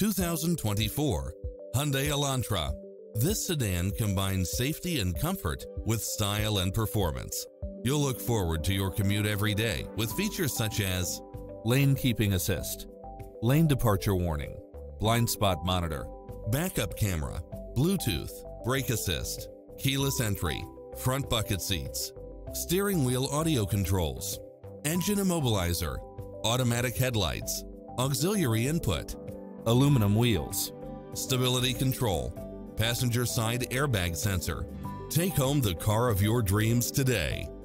2024 Hyundai Elantra. This sedan combines safety and comfort with style and performance. You'll look forward to your commute every day with features such as lane keeping assist, lane departure warning, blind spot monitor, backup camera, Bluetooth, brake assist, keyless entry, front bucket seats, steering wheel audio controls, engine immobilizer, automatic headlights, auxiliary input, aluminum wheels, stability control, passenger side airbag sensor. Take home the car of your dreams today.